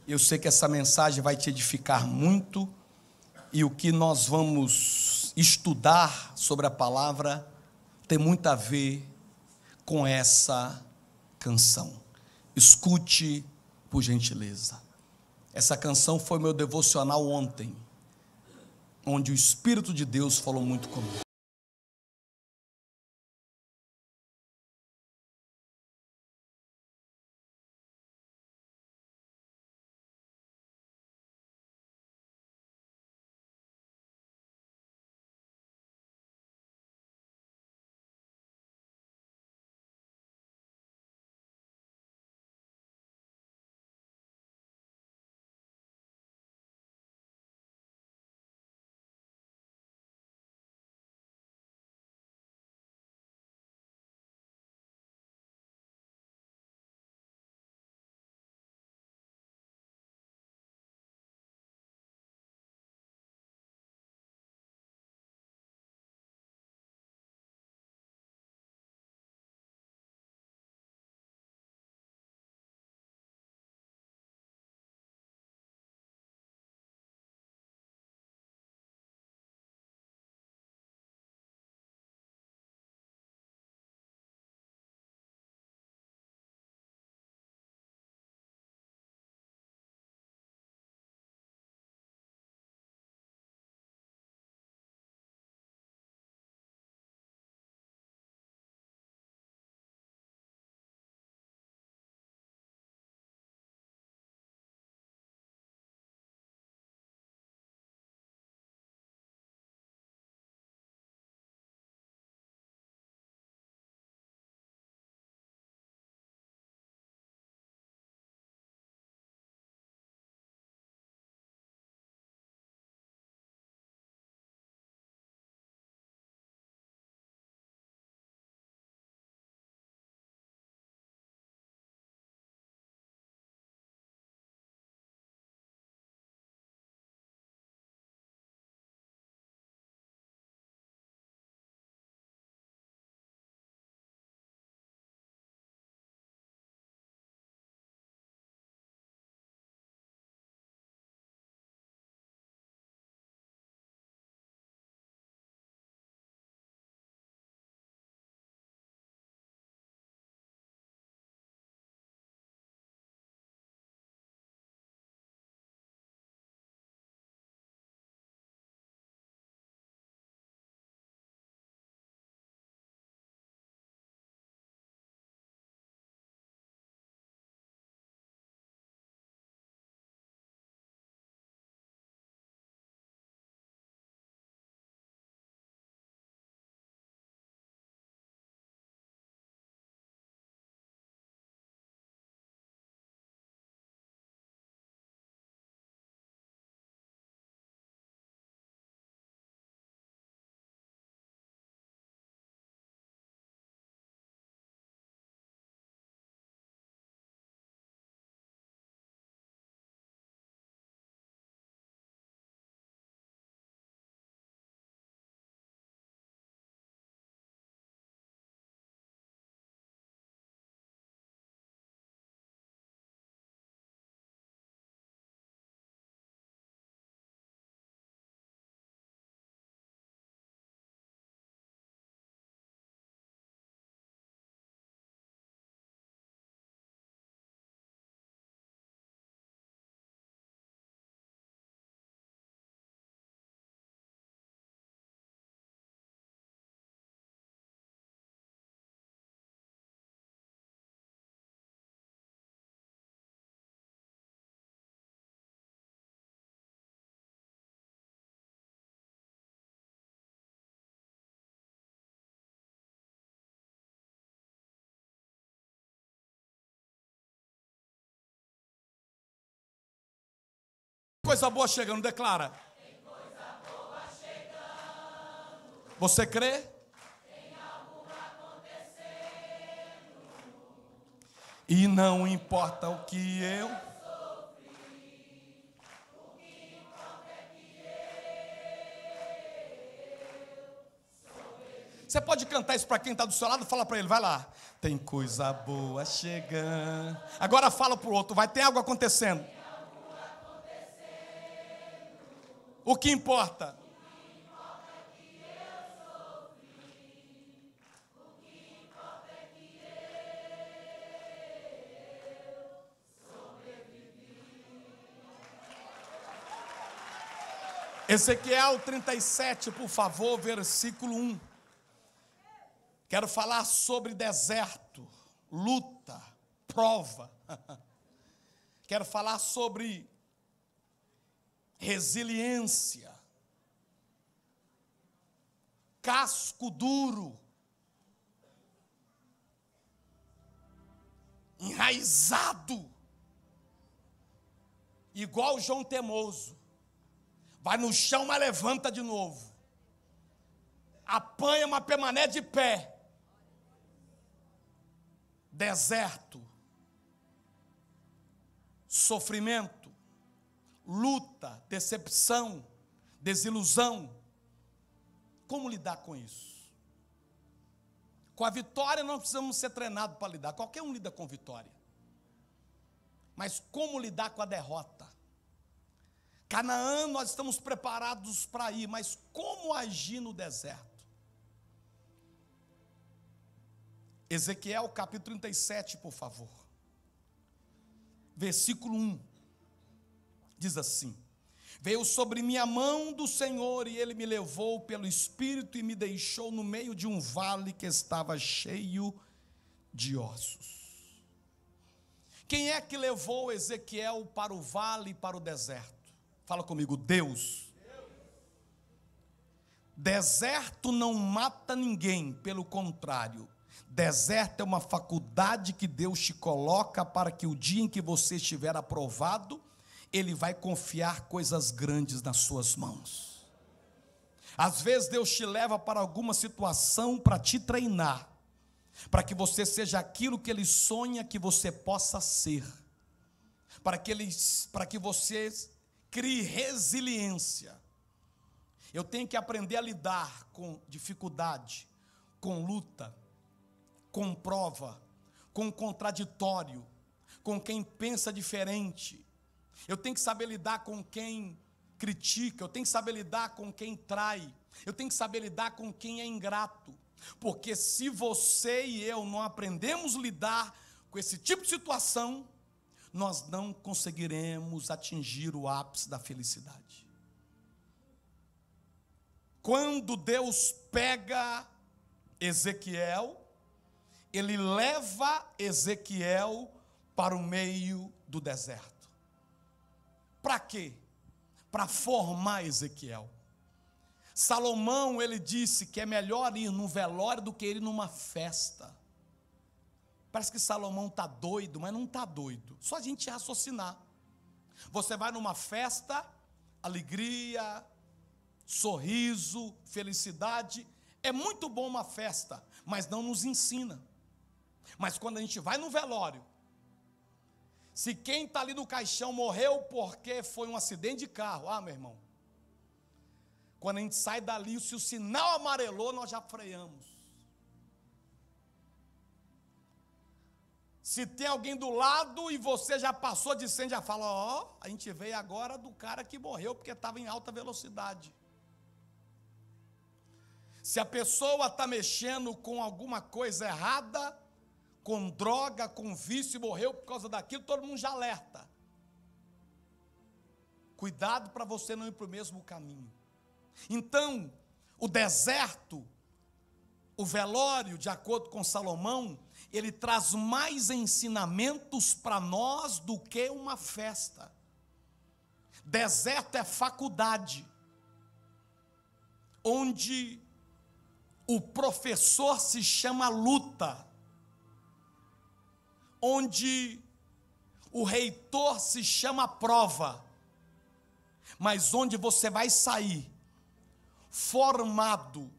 Eu sei que essa mensagem vai te edificar muito, e o que nós vamos estudar sobre a palavra tem muito a ver com essa canção. Escute, por gentileza. Essa canção foi meu devocional ontem, onde o Espírito de Deus falou muito comigo. Coisa boa chegando, declara. Tem coisa boa chegando. Você crê? Tem algo acontecendo. E não importa o que eu sofri, o que importa é que eu sou ele. Você pode cantar isso para quem está do seu lado? Fala para ele, vai lá. Tem coisa boa chegando. Agora fala para o outro, vai ter algo acontecendo. Tem algo O que importa? Ezequiel 37, por favor, versículo 1. Quero falar sobre deserto, luta, prova. Quero falar sobre resiliência, casco duro, enraizado, igual João Temoso. Vai no chão, mas levanta de novo. Apanha, mas permanece de pé. Deserto, sofrimento, luta, decepção, desilusão. Como lidar com isso? Com a vitória não precisamos ser treinados para lidar. Qualquer um lida com vitória. Mas como lidar com a derrota? Canaã, nós estamos preparados para ir, mas como agir no deserto? Ezequiel capítulo 37, por favor. Versículo 1. Diz assim: veio sobre mim a mão do Senhor, e ele me levou pelo Espírito e me deixou no meio de um vale que estava cheio de ossos. Quem é que levou Ezequiel para o vale e para o deserto? Fala comigo, Deus. Deserto não mata ninguém, pelo contrário. Deserto é uma faculdade que Deus te coloca para que o dia em que você estiver aprovado, Ele vai confiar coisas grandes nas suas mãos. Às vezes Deus te leva para alguma situação para te treinar, para que você seja aquilo que Ele sonha que você possa ser, para que você crie resiliência. Eu tenho que aprender a lidar com dificuldade, com luta, com prova, com contraditório, com quem pensa diferente. Eu tenho que saber lidar com quem critica, eu tenho que saber lidar com quem trai, eu tenho que saber lidar com quem é ingrato. Porque se você e eu não aprendemos a lidar com esse tipo de situação, nós não conseguiremos atingir o ápice da felicidade. Quando Deus pega Ezequiel, Ele leva Ezequiel para o meio do deserto. Para quê? Para formar Ezequiel. Salomão, ele disse que é melhor ir num velório do que ir numa festa. Parece que Salomão está doido, mas não está doido. Só a gente raciocinar. Você vai numa festa, alegria, sorriso, felicidade. É muito bom uma festa, mas não nos ensina. Mas quando a gente vai no velório, se quem está ali no caixão morreu porque foi um acidente de carro, meu irmão, quando a gente sai dali, se o sinal amarelou, nós já freamos. Se tem alguém do lado e você já passou de 100, já fala, a gente veio agora do cara que morreu porque estava em alta velocidade. Se a pessoa está mexendo com alguma coisa errada, com droga, com vício, e morreu por causa daquilo, todo mundo já alerta. Cuidado para você não ir para o mesmo caminho. Então, o deserto, o velório, de acordo com Salomão, ele traz mais ensinamentos para nós do que uma festa. Deserto é faculdade, onde o professor se chama luta, onde o reitor se chama prova, mas onde você vai sair formado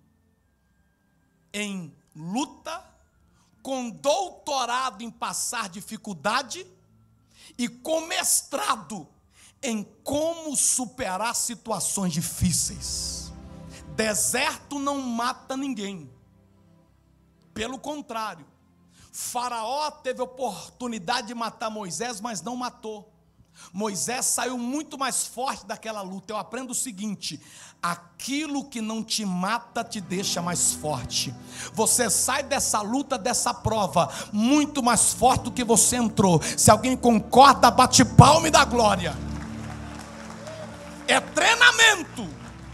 em luta, com doutorado em passar dificuldade e com mestrado em como superar situações difíceis. Deserto não mata ninguém. Pelo contrário, Faraó teve oportunidade de matar Moisés, mas não matou. Moisés saiu muito mais forte daquela luta. Eu aprendo o seguinte: aquilo que não te mata te deixa mais forte. Você sai dessa luta, dessa prova, muito mais forte do que você entrou. Se alguém concorda, bate palma e dá glória. É treinamento.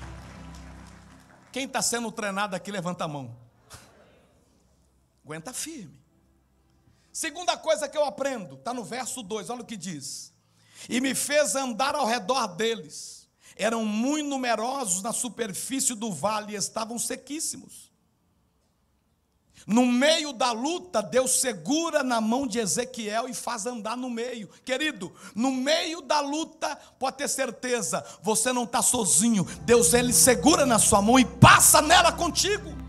Quem está sendo treinado aqui, levanta a mão. Aguenta firme. Segunda coisa que eu aprendo, está no verso 2, olha o que diz: e me fez andar ao redor deles. Eram muito numerosos na superfície do vale e estavam sequíssimos. No meio da luta, Deus segura na mão de Ezequiel e faz andar no meio. Querido, no meio da luta, pode ter certeza, você não está sozinho. Deus, Ele segura na sua mão e passa nela contigo.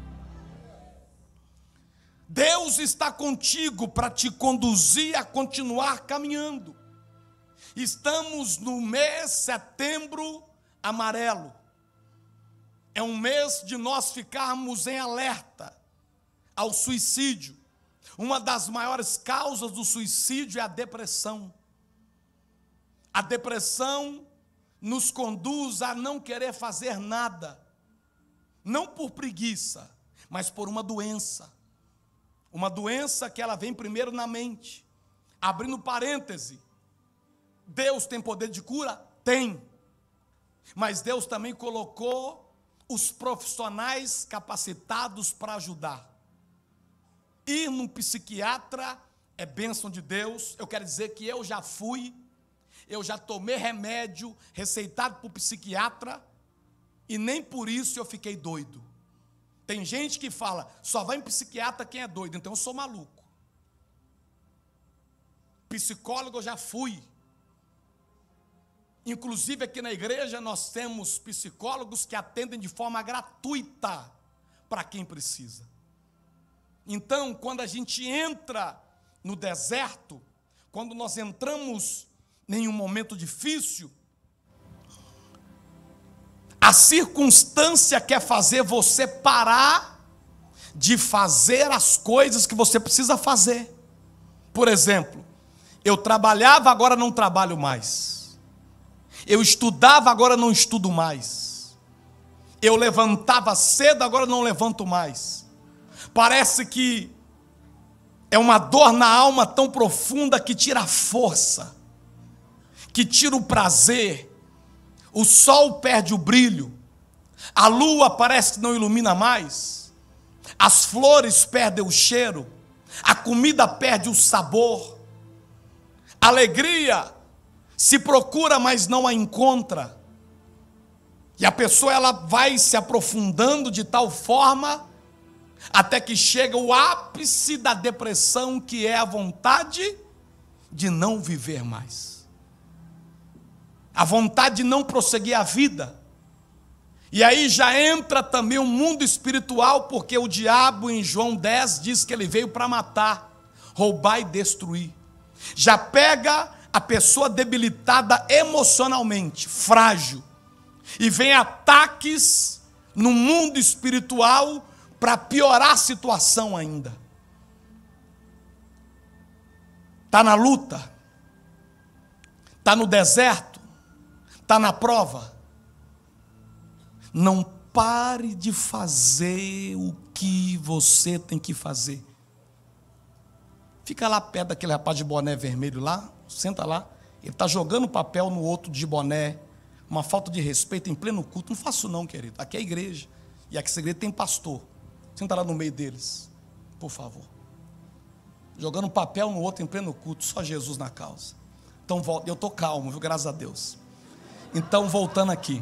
Deus está contigo para te conduzir a continuar caminhando. Estamos no mês setembro amarelo. É um mês de nós ficarmos em alerta ao suicídio. Uma das maiores causas do suicídio é a depressão. A depressão nos conduz a não querer fazer nada. Não por preguiça, mas por uma doença. Uma doença que ela vem primeiro na mente. Abrindo parêntese, Deus tem poder de cura? Tem. Mas Deus também colocou os profissionais capacitados para ajudar. Ir num psiquiatra é bênção de Deus. Eu quero dizer que eu já fui, eu já tomei remédio receitado por psiquiatra e nem por isso eu fiquei doido. Tem gente que fala, só vai em psiquiatra quem é doido, então eu sou maluco. Psicólogo eu já fui. Inclusive aqui na igreja nós temos psicólogos que atendem de forma gratuita para quem precisa. Então, quando a gente entra no deserto, quando nós entramos em um momento difícil, a circunstância quer fazer você parar de fazer as coisas que você precisa fazer. Por exemplo, eu trabalhava, agora não trabalho mais. Eu estudava, agora não estudo mais. Eu levantava cedo, agora não levanto mais. Parece que é uma dor na alma tão profunda que tira a força, que tira o prazer. O sol perde o brilho, a lua parece que não ilumina mais, as flores perdem o cheiro, a comida perde o sabor, a alegria se procura, mas não a encontra, e a pessoa ela vai se aprofundando de tal forma, até que chega o ápice da depressão, que é a vontade de não viver mais. A vontade de não prosseguir a vida. E aí já entra também o mundo espiritual, porque o diabo em João 10 diz que ele veio para matar, roubar e destruir. Já pega a pessoa debilitada emocionalmente, frágil, e vem ataques no mundo espiritual para piorar a situação ainda. Está na luta, está no deserto, está na prova. Não pare de fazer o que você tem que fazer. Fica lá perto daquele rapaz de boné vermelho lá, senta lá, ele está jogando papel no outro de boné, uma falta de respeito em pleno culto. Não faço não, querido, aqui é a igreja, e aqui essa igreja tem pastor. Senta lá no meio deles, por favor. Jogando papel no outro em pleno culto, só Jesus na causa. Então, eu estou calmo, viu? Graças a Deus. Então, voltando aqui.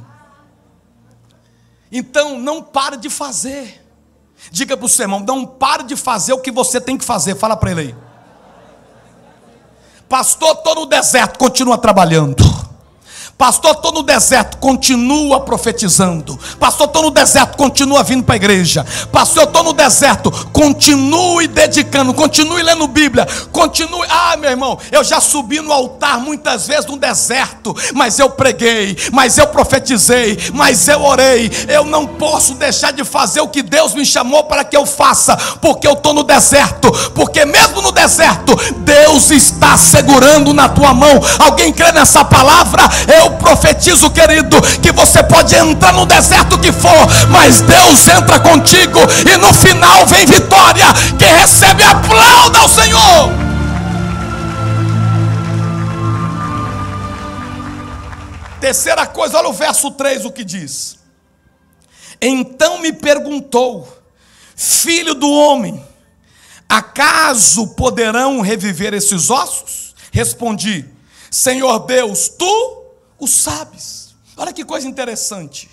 Então, não pare de fazer. Diga para o seu irmão, não pare de fazer o que você tem que fazer. Fala para ele aí. Pastor, estou no deserto, continua trabalhando. Pastor, estou no deserto, continua profetizando. Pastor, estou no deserto, continua vindo para a igreja. Pastor, eu estou no deserto, continue dedicando, continue lendo Bíblia, continue. Meu irmão, eu já subi no altar muitas vezes no deserto, mas eu preguei, mas eu profetizei, mas eu orei. Eu não posso deixar de fazer o que Deus me chamou para que eu faça, porque eu estou no deserto, porque mesmo no deserto, Deus está segurando na tua mão. Alguém crê nessa palavra? Eu profetizo, querido, que você pode entrar no deserto que for, mas Deus entra contigo e no final vem vitória. Quem recebe, aplauda ao Senhor. Terceira coisa, olha o verso 3, o que diz: então me perguntou, filho do homem, acaso poderão reviver esses ossos? Respondi, Senhor Deus, tu o sabes. Olha que coisa interessante.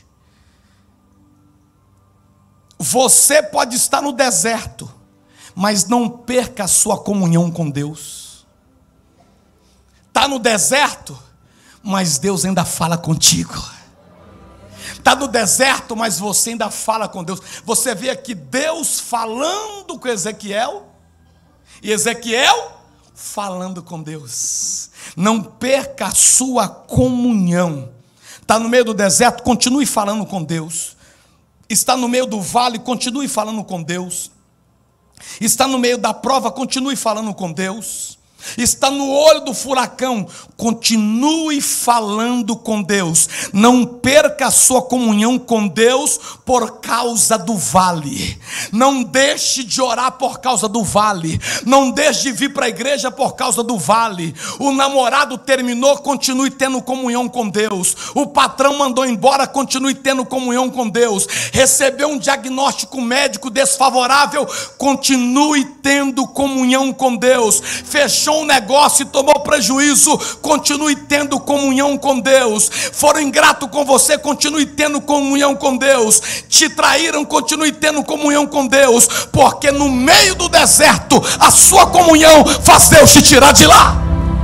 Você pode estar no deserto, mas não perca a sua comunhão com Deus. Está no deserto, mas Deus ainda fala contigo. Está no deserto, mas você ainda fala com Deus. Você vê aqui Deus falando com Ezequiel, e Ezequiel falando com Deus. Não perca a sua comunhão. Está no meio do deserto, continue falando com Deus. Está no meio do vale, continue falando com Deus. Está no meio da prova, continue falando com Deus. Está no olho do furacão, continue falando com Deus. Não perca a sua comunhão com Deus por causa do vale. Não deixe de orar por causa do vale. Não deixe de vir para a igreja por causa do vale. O namorado terminou, continue tendo comunhão com Deus. O patrão mandou embora, continue tendo comunhão com Deus. Recebeu um diagnóstico médico desfavorável, continue tendo comunhão com Deus. Fechou um negócio e tomou prejuízo, continue tendo comunhão com Deus. Foram ingratos com você, continue tendo comunhão com Deus. Te traíram, continue tendo comunhão com Deus, porque no meio do deserto a sua comunhão faz Deus te tirar de lá.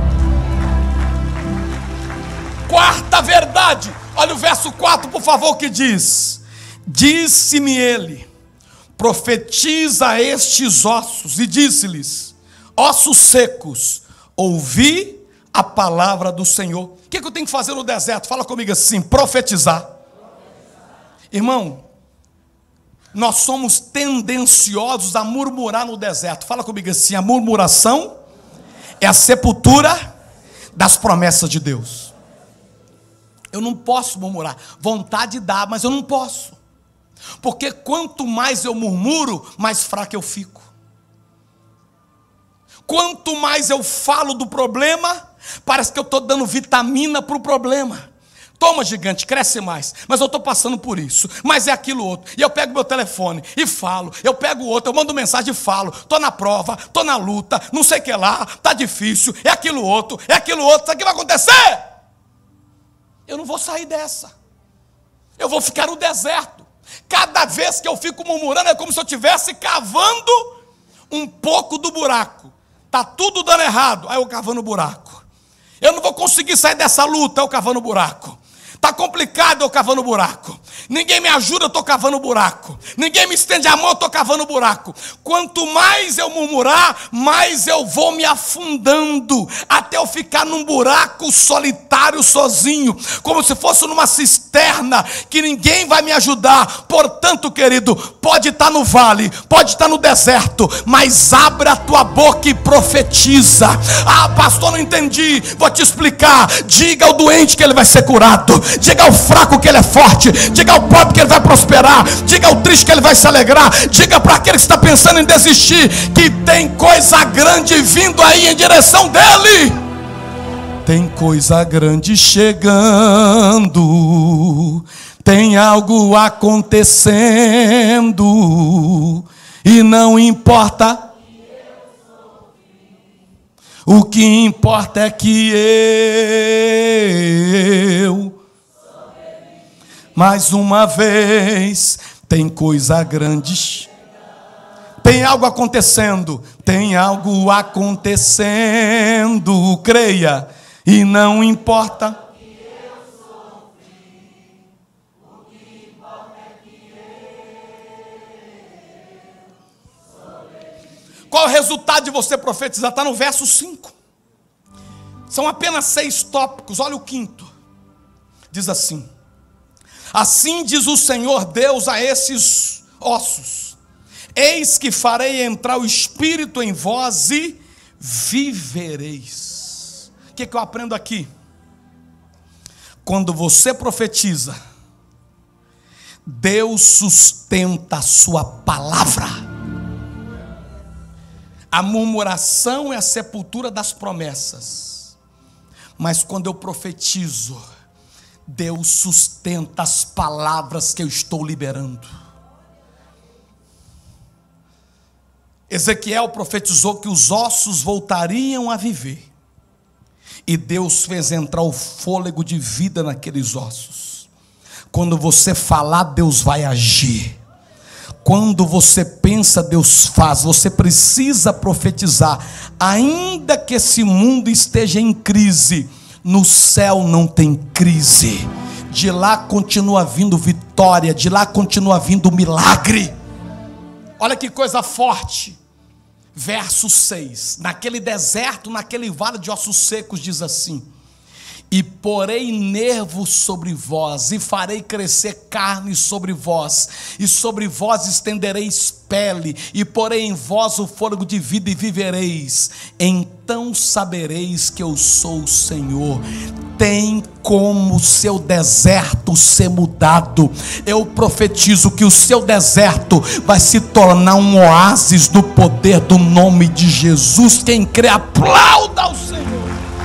Quarta verdade, olha o verso 4, por favor, que diz: disse-me ele, profetiza a estes ossos, e disse-lhes, ossos secos, ouvi a palavra do Senhor. O que eu tenho que fazer no deserto? Fala comigo assim: profetizar. Irmão, nós somos tendenciosos a murmurar no deserto. Fala comigo assim: a murmuração é a sepultura das promessas de Deus. Eu não posso murmurar. Vontade dá, mas eu não posso. Porque quanto mais eu murmuro, mais fraco eu fico. Quanto mais eu falo do problema, parece que eu estou dando vitamina para o problema. Toma, gigante, cresce mais. Mas eu estou passando por isso. Mas é aquilo outro. E eu pego meu telefone e falo. Eu pego outro, eu mando mensagem e falo. Estou na prova, estou na luta, não sei o que lá, está difícil. É aquilo outro, é aquilo outro. Sabe o que vai acontecer? Eu não vou sair dessa. Eu vou ficar no deserto. Cada vez que eu fico murmurando, é como se eu estivesse cavando um pouco do buraco. Está tudo dando errado, aí eu cavando buraco. Eu não vou conseguir sair dessa luta, eu cavando buraco. Está complicado, eu cavando buraco. Ninguém me ajuda, eu estou cavando buraco. Ninguém me estende a mão, eu estou cavando buraco. Quanto mais eu murmurar, mais eu vou me afundando, até eu ficar num buraco solitário, sozinho, como se fosse numa cisterna, que ninguém vai me ajudar. Portanto, querido, pode estar no vale, pode estar no deserto, mas abre a tua boca e profetiza. Ah, pastor, não entendi. Vou te explicar. Diga ao doente que ele vai ser curado. Diga ao fraco que ele é forte. Diga ao pobre que ele vai prosperar. Diga ao triste que ele vai se alegrar. Diga para aquele que está pensando em desistir que tem coisa grande vindo aí em direção dele. Tem coisa grande chegando. Tem algo acontecendo. E não importa. O que importa é que eu, mais uma vez, tem coisa grande. Tem algo acontecendo. Tem algo acontecendo. Creia. E não importa. Qual é o resultado de você profetizar? Está no verso 5. São apenas 6 tópicos, olha o 5º. Diz assim: assim diz o Senhor Deus a esses ossos: eis que farei entrar o Espírito em vós e vivereis. O que eu aprendo aqui? Quando você profetiza, Deus sustenta a sua palavra. A murmuração é a sepultura das promessas. Mas quando eu profetizo, Deus sustenta as palavras que eu estou liberando. Ezequiel profetizou que os ossos voltariam a viver. E Deus fez entrar o fôlego de vida naqueles ossos. Quando você falar, Deus vai agir. Quando você pensa, Deus faz. Você precisa profetizar. Ainda que esse mundo esteja em crise, no céu não tem crise. De lá continua vindo vitória, de lá continua vindo milagre. Olha que coisa forte. Verso 6: naquele deserto, naquele vale de ossos secos, diz assim: e porei nervos sobre vós, e farei crescer carne sobre vós, e sobre vós estendereis pele, e porei em vós o fôlego de vida, e vivereis. Então sabereis que eu sou o Senhor. Tem como o seu deserto ser mudado. Eu profetizo que o seu deserto vai se tornar um oásis do poder do nome de Jesus. Quem crê, aplauda ao Senhor.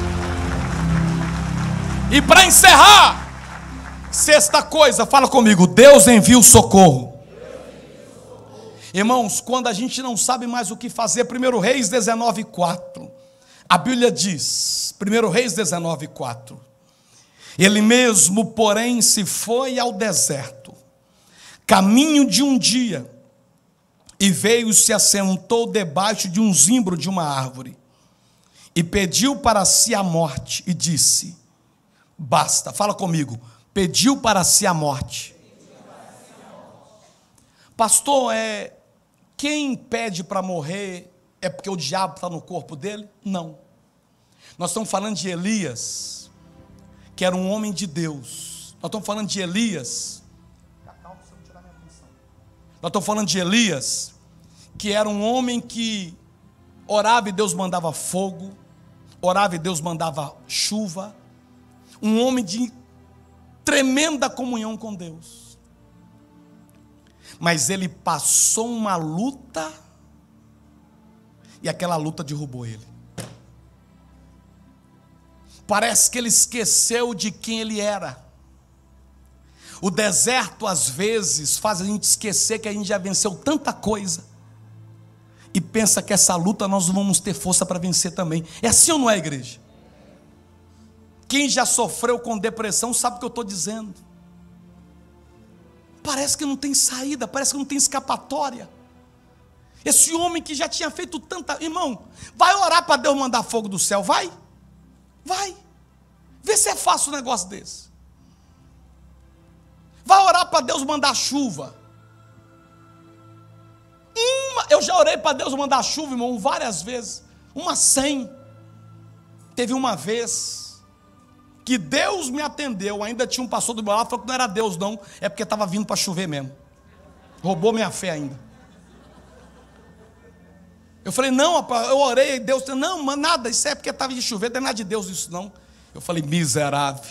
E para encerrar, 6ª coisa, fala comigo: Deus envia o socorro. Irmãos, quando a gente não sabe mais o que fazer, 1 Reis 19:4, a Bíblia diz, 1 Reis 19:4, ele mesmo, porém, se foi ao deserto, caminho de um dia, e veio e se assentou debaixo de um zimbro de uma árvore, e pediu para si a morte, e disse: basta. Fala comigo: pediu para si a morte. Pastor, quem pede para morrer é porque o diabo está no corpo dele? Não. Nós estamos falando de Elias, que era um homem de Deus. Nós estamos falando de Elias. Nós estamos falando de Elias, que era um homem que orava e Deus mandava fogo, orava e Deus mandava chuva. Um homem de tremenda comunhão com Deus. Mas ele passou uma luta, e aquela luta derrubou ele. Parece que ele esqueceu de quem ele era. O deserto às vezes faz a gente esquecer que a gente já venceu tanta coisa, e pensa que essa luta nós não vamos ter força para vencer também. É assim ou não é, igreja? Quem já sofreu com depressão sabe o que eu estou dizendo. Parece que não tem saída, parece que não tem escapatória. Esse homem que já tinha feito tanta... Irmão, vai orar para Deus mandar fogo do céu, vai. Vai. Vê se é fácil um negócio desse. Vai orar para Deus mandar chuva. Eu já orei para Deus mandar chuva, irmão, várias vezes. 100. Teve uma vez que Deus me atendeu, ainda tinha um pastor do meu lado, falou que não era Deus não, é porque estava vindo para chover mesmo. Roubou minha fé ainda. Eu falei, não, rapaz, eu orei, Deus, não, mas nada, isso é porque estava de chover, não é nada de Deus isso não. Eu falei, miserável.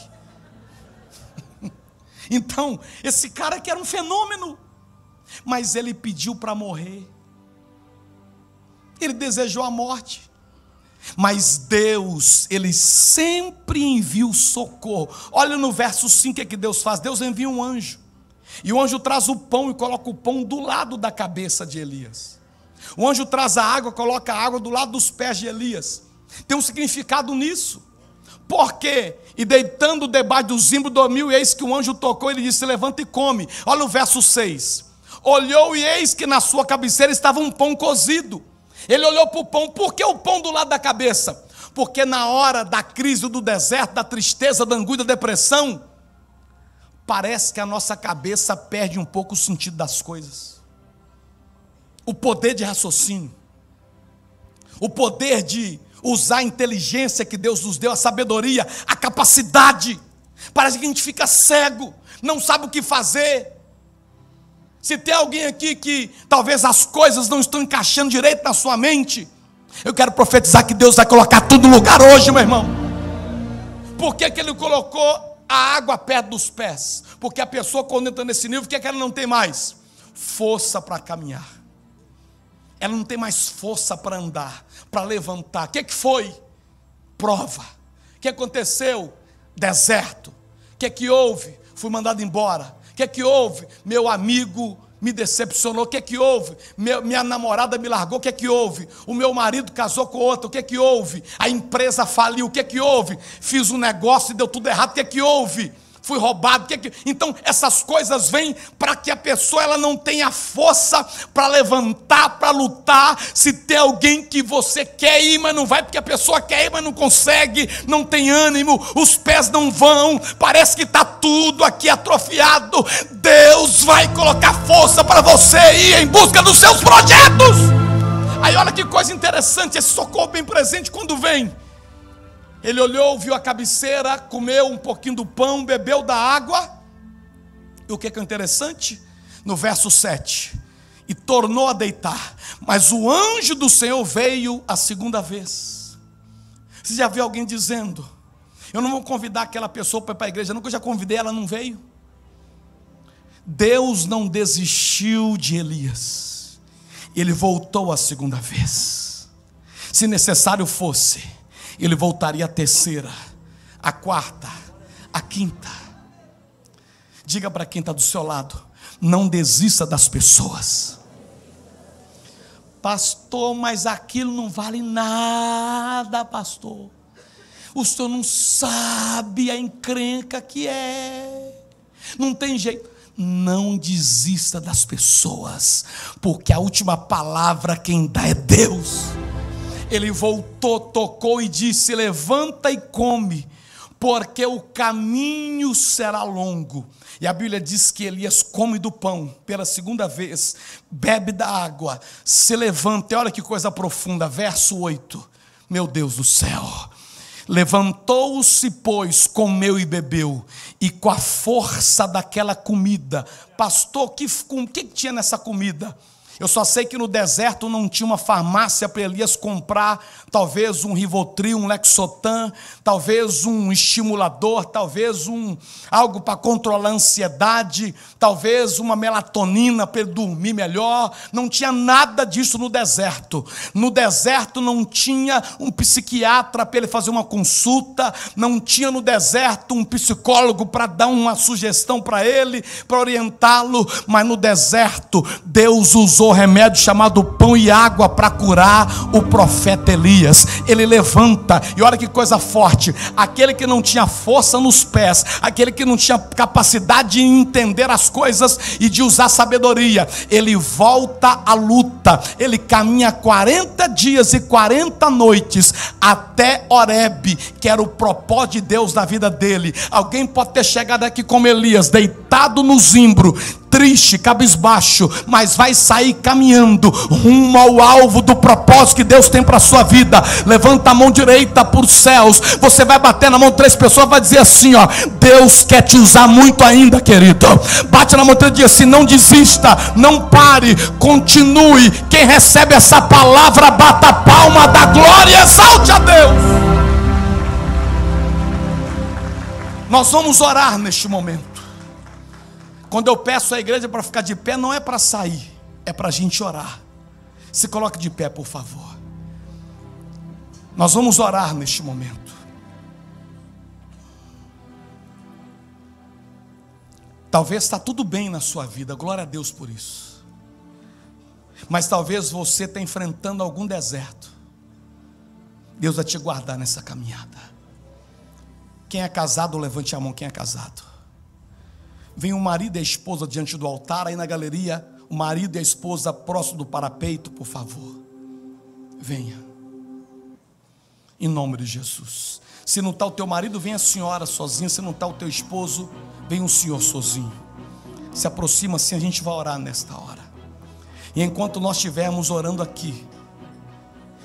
Então, esse cara que era um fenômeno, mas ele pediu para morrer. Ele desejou a morte. Mas Deus, Ele sempre envia o socorro. Olha no verso 5 o que Deus faz. Deus envia um anjo. E o anjo traz o pão e coloca o pão do lado da cabeça de Elias. O anjo traz a água, coloca a água do lado dos pés de Elias. Tem um significado nisso. Por quê? E deitando debaixo do zimbro dormiu, e eis que o anjo tocou, ele disse, levanta e come. Olha o verso 6. Olhou e eis que na sua cabeceira estava um pão cozido. Ele olhou para o pão. Por que o pão do lado da cabeça? Porque na hora da crise do deserto, da tristeza, da angústia, da depressão, parece que a nossa cabeça perde um pouco o sentido das coisas, o poder de raciocínio. o poder de usar a inteligência que Deus nos deu, a sabedoria, a capacidade. Parece que a gente fica cego, não sabe o que fazer. Se tem alguém aqui que talvez as coisas não estão encaixando direito na sua mente, eu quero profetizar que Deus vai colocar tudo no lugar hoje, meu irmão. Por que Ele colocou a água perto dos pés? Porque a pessoa, quando entra nesse nível, o que ela não tem mais? Força para caminhar. Ela não tem mais força para andar, para levantar. O que foi? Prova. O que aconteceu? Deserto. O que houve? Fui mandado embora. O que houve? Meu amigo me decepcionou. O que houve? Minha namorada me largou. O que houve? O meu marido casou com outra. O que houve? A empresa faliu. O que houve? Fiz um negócio e deu tudo errado. O que houve? Fui roubado. Então essas coisas vêm para que a pessoa ela não tenha força para levantar, para lutar. Se tem alguém que você quer ir, mas não vai, porque a pessoa quer ir, mas não consegue, não tem ânimo, os pés não vão, parece que está tudo aqui atrofiado. Deus vai colocar força para você ir em busca dos seus projetos. Aí olha que coisa interessante, esse socorro bem presente quando vem. Ele olhou, viu a cabeceira, comeu um pouquinho do pão, bebeu da água. E o que é interessante? No verso 7. E tornou a deitar. Mas o anjo do Senhor veio a segunda vez. Você já viu alguém dizendo: eu não vou convidar aquela pessoa para ir para a igreja, nunca eu já convidei, ela não veio. Deus não desistiu de Elias. Ele voltou a segunda vez. Se necessário fosse, ele voltaria a terceira, a quarta, a quinta. Diga para quem está do seu lado: não desista das pessoas. Pastor, mas aquilo não vale nada, pastor. O senhor não sabe a encrenca que é. Não tem jeito. Não desista das pessoas, porque a última palavra quem dá é Deus. Ele voltou, tocou e disse: levanta e come, porque o caminho será longo. E a Bíblia diz que Elias come do pão pela segunda vez, bebe da água, se levanta. E olha que coisa profunda, verso 8. Meu Deus do céu. Levantou-se, pois, comeu e bebeu, e com a força daquela comida. Pastor, o que tinha nessa comida? Eu só sei que no deserto não tinha uma farmácia para Elias comprar, talvez um Rivotril, um Lexotan, talvez um estimulador, talvez algo para controlar a ansiedade, talvez uma melatonina para ele dormir melhor. Não tinha nada disso no deserto. No deserto não tinha um psiquiatra para ele fazer uma consulta, não tinha no deserto um psicólogo para dar uma sugestão para ele, para orientá-lo, mas no deserto Deus usou remédio chamado pão e água para curar o profeta Elias. Ele levanta, e olha que coisa forte, aquele que não tinha força nos pés, aquele que não tinha capacidade de entender as coisas e de usar sabedoria, ele volta à luta. Ele caminha 40 dias e 40 noites até Horebe, que era o propósito de Deus na vida dele. Alguém pode ter chegado aqui como Elias, deitado no zimbro, triste, cabisbaixo, mas vai sair caminhando rumo ao alvo do propósito que Deus tem para a sua vida. Levanta a mão direita para os céus, você vai bater na mão de 3 pessoas, vai dizer assim, ó: Deus quer te usar muito ainda, querido. Bate na mão e diz assim: não desista, não pare, continue. Quem recebe essa palavra, bata a palma da glória e exalte a Deus. Nós vamos orar neste momento. Quando eu peço à igreja para ficar de pé, não é para sair, é para a gente orar. Se coloque de pé, por favor. Nós vamos orar neste momento. Talvez está tudo bem na sua vida, glória a Deus por isso. Mas talvez você está enfrentando algum deserto. Deus vai te guardar nessa caminhada. Quem é casado, levante a mão. Quem é casado? Vem o marido e a esposa diante do altar. Aí na galeria, o marido e a esposa próximo do parapeito, por favor. Venha. Em nome de Jesus. Se não está o teu marido, vem a senhora sozinha. Se não está o teu esposo, vem o senhor sozinho. Se aproxima assim, a gente vai orar nesta hora. E enquanto nós estivermos orando aqui,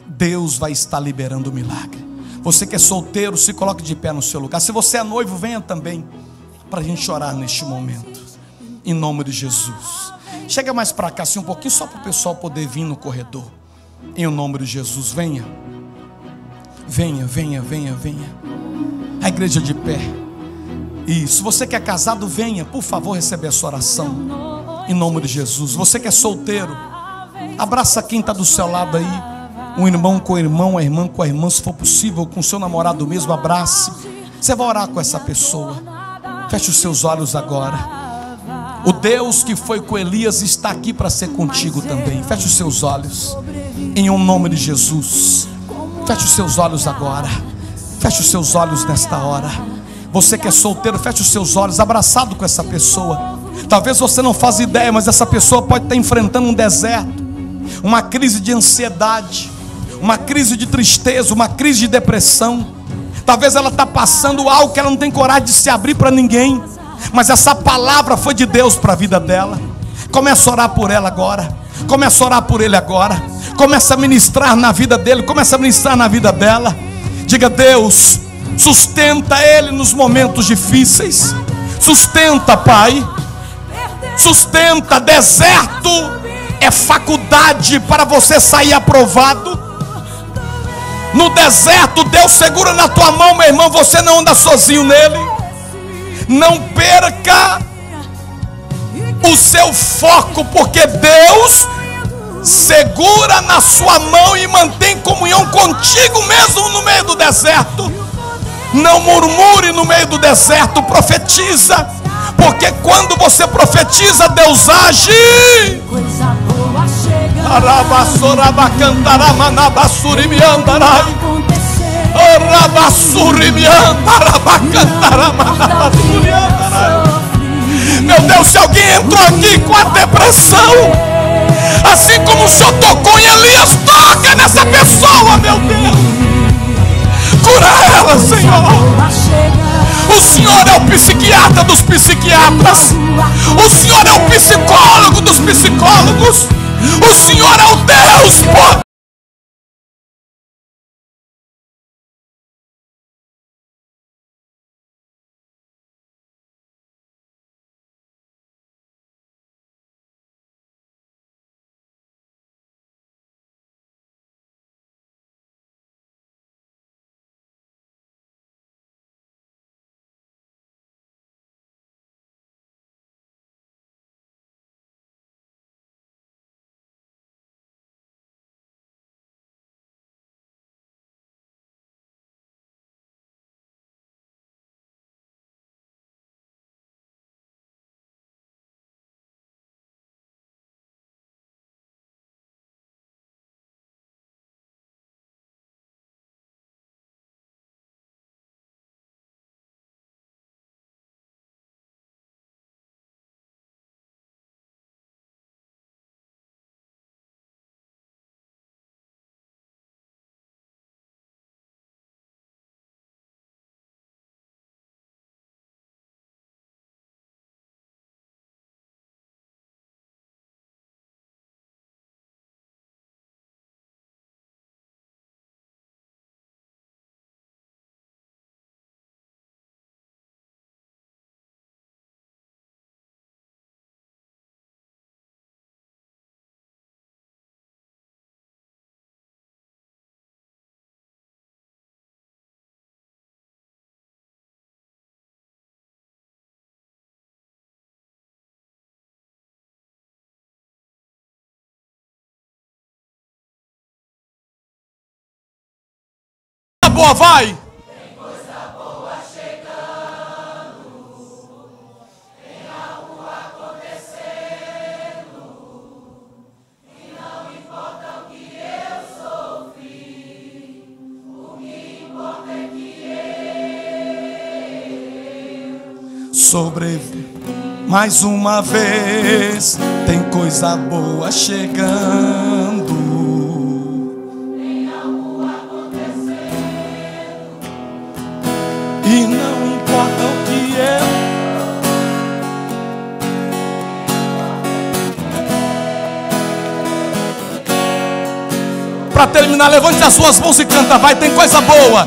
Deus vai estar liberando o milagre. Você que é solteiro, se coloque de pé no seu lugar. Se você é noivo, venha também, para a gente orar neste momento, em nome de Jesus. Chega mais para cá, assim um pouquinho, só para o pessoal poder vir no corredor. Em nome de Jesus, venha. Venha, venha, venha, venha. A igreja de pé. Isso, você que é casado, venha, por favor, receber essa oração, em nome de Jesus. Você que é solteiro, abraça quem está do seu lado aí, um irmão com o irmão, a irmã com a irmã, se for possível, com o seu namorado mesmo, abrace. Você vai orar com essa pessoa. Feche os seus olhos agora. O Deus que foi com Elias está aqui para ser contigo também. Feche os seus olhos, em nome de Jesus. Feche os seus olhos agora. Feche os seus olhos nesta hora. Você que é solteiro, feche os seus olhos, abraçado com essa pessoa. Talvez você não faça ideia, mas essa pessoa pode estar enfrentando um deserto, uma crise de ansiedade, uma crise de tristeza, uma crise de depressão. Talvez ela está passando algo que ela não tem coragem de se abrir para ninguém, mas essa palavra foi de Deus para a vida dela. Começa a orar por ela agora. Começa a orar por ele agora. Começa a ministrar na vida dele. Começa a ministrar na vida dela. Diga: Deus, sustenta ele nos momentos difíceis. Sustenta, Pai. Sustenta. Deserto é faculdade para você sair aprovado. No deserto, Deus segura na tua mão, meu irmão. Você não anda sozinho nele. Não perca o seu foco, porque Deus segura na sua mão e mantém comunhão contigo mesmo no meio do deserto. Não murmure no meio do deserto, profetiza, porque quando você profetiza, Deus age. Coisa boa chega. Meu Deus, se alguém entrou aqui com a depressão, assim como o Senhor tocou em Elias, toca nessa pessoa, meu Deus. Cura ela, Senhor. O Senhor é o psiquiatra dos psiquiatras. O Senhor é o psicólogo dos psicólogos. O Senhor é o Deus poderoso. Boa, vai. Tem coisa boa chegando, tem algo acontecendo, e não importa o que eu sofri, o que importa é que eu sobrevivi mais uma vez. Tem coisa boa chegando. E não importa o que para terminar, levante as suas mãos e canta, vai, tem coisa boa.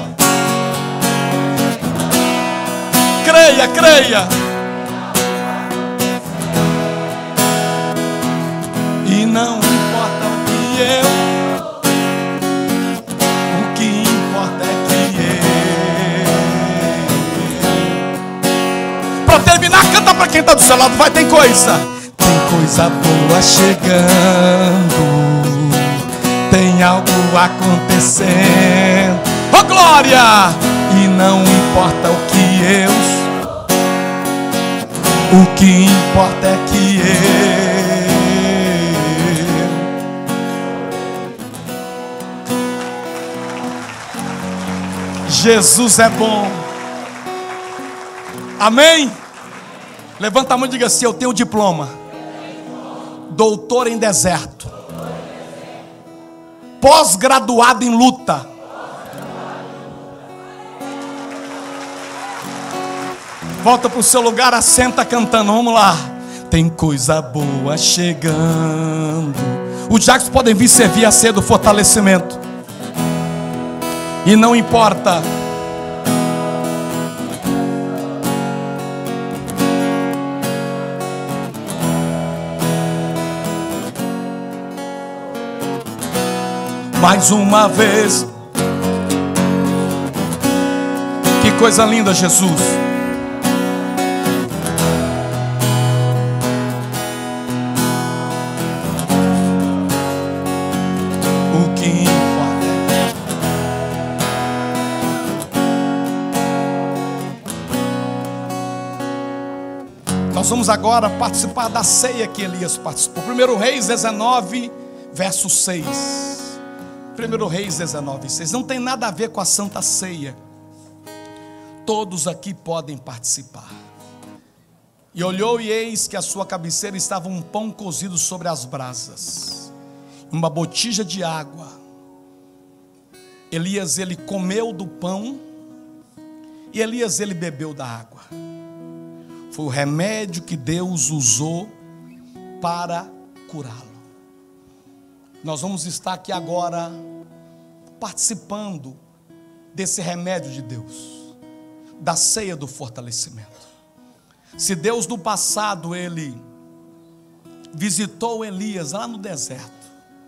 Creia, creia. E não importa o que importa é que Pra terminar, canta pra quem está do seu lado, vai, tem coisa. Tem coisa boa chegando. Tem algo acontecendo. Oh glória! E não importa o que importa é que Jesus é bom. Amém? Levanta a mão e diga assim: eu tenho diploma. Doutor em deserto. Pós-graduado em luta. Volta para o seu lugar, assenta cantando, vamos lá. Tem coisa boa chegando. Os diáconos podem vir servir a ceia do fortalecimento. E não importa. Mais uma vez. Que coisa linda, Jesus. O que importa. Nós vamos agora participar da ceia que Elias participou. 1 Reis 19, verso 6. 1 Reis 19, 6. Não tem nada a ver com a Santa Ceia. Todos aqui podem participar. E olhou e eis que à sua cabeceira estava um pão cozido sobre as brasas, uma botija de água. Elias, ele comeu do pão, e Elias, ele bebeu da água. Foi o remédio que Deus usou para curá-lo. Nós vamos estar aqui agora participando desse remédio de Deus, da ceia do fortalecimento. Se Deus no passado ele visitou Elias lá no deserto,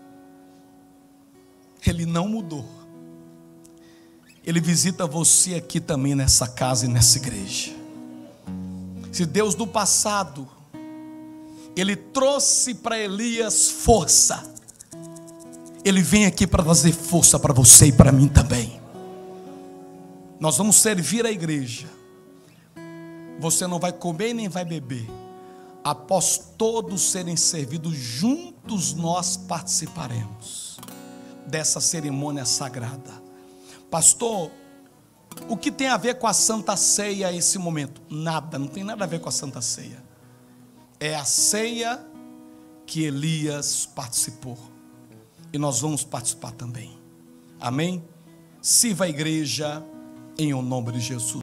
ele não mudou. Ele visita você aqui também nessa casa e nessa igreja. Se Deus no passado ele trouxe para Elias força, ele vem aqui para trazer força para você e para mim também. Nós vamos servir a igreja. Você não vai comer nem vai beber. Após todos serem servidos, juntos nós participaremos dessa cerimônia sagrada. Pastor, o que tem a ver com a Santa Ceia esse momento? Nada, não tem nada a ver com a Santa Ceia. É a ceia que Elias participou. E nós vamos participar também. Amém? Sirva a igreja em o nome de Jesus.